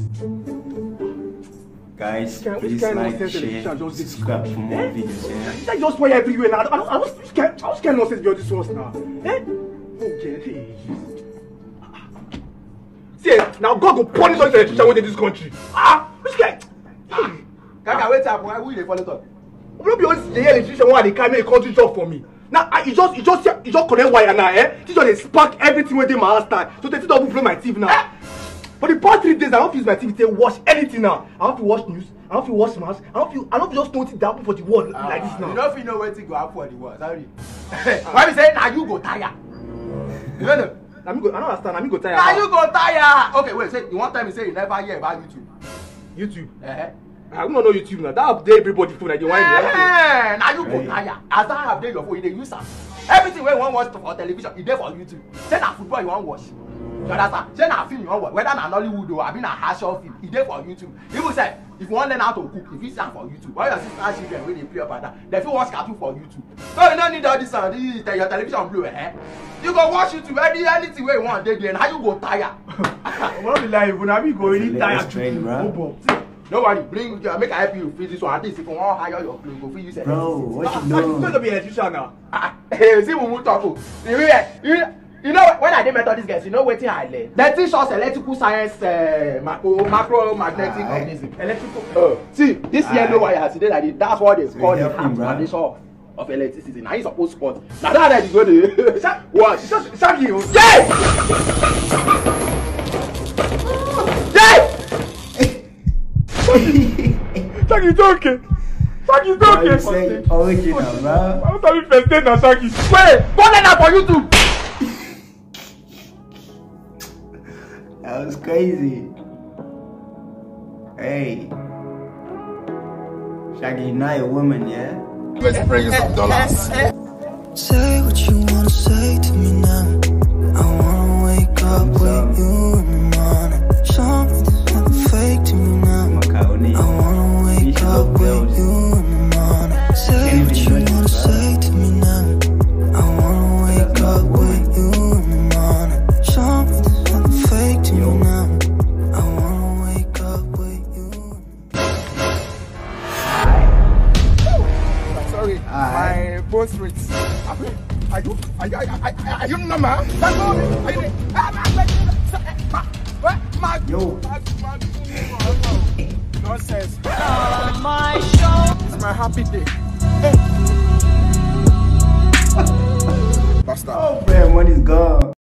Guys, please like, share, subscribe for more videos. I just went everywhere now. I was scared nonsense beyond this was now. Eh? Okay. See, now God will punish all the electricians within this country. Which guy? Can I wait up? Why will they follow up? Will be honest, the electrician why they can't make a country job for me. Now, you just connect wire now, eh? This just spark everything within my house time. So they don't blow my TV now. For the past 3 days, I don't use my TV to watch anything now. I don't have to watch news. I don't have to watch match. I don't just know what to happen for the world like this now. You don't know where to go out for the world, sorry. Why we say now you go tire? You know? I don't understand. I go tire. Now you go tire. Okay, wait. Say you one time you say you never hear about YouTube. YouTube. I don't know YouTube now. That update everybody phone like you want. Now you go tire. As that update your phone, you dey use am. Everything wey you wan watch for television, e dey for YouTube. Say na football you wan watch. You understand? Say na film you wan watch, whether na Nollywood or abi na Hausa film, e dey for YouTube. Even say if you wan learn how to cook, if you see am for YouTube, all your sister children wey dey play up and down, dem fit watch cartoon for YouTube. So you no need all this sound, your television blue, eh? You go watch YouTube, anything wey you want dey there, and how you go tire? I'm not be lying, but you go really tired. No worry, make I help you fix this one. At least if you want hire your clothes, go fit use it. Bro, what you know? You're going to be an electrician now. See, we will talk. You know, when I did Methodist guys, you know what I learned? They teach us electrical science, macro magnetic organism. Electrical. See, this yellow wire today, like that's what they call the foundation of electricity. Now he's supposed to spot. Now that is going to what? Shaggy. Yes! Yes! Shaggy, it's okay. Shaggy, it's okay. Original, bro. I'm sorry, first day now, Shaggy. Wait, put that for YouTube. That was crazy. Hey, Shaggy, you're not a woman, yeah? Let's bring you some dollars. Say what you wanna say to me now. I wanna wake up with you in the morning. Show me there's nothing fake to me now. I wanna wake up with you in the morning. Say what you wanna say to me now. I wanna wake up with you in the morning. Show me there's nothing fake to me now. I wanna wake up with you. Sorry, my boss rates. Are you normal?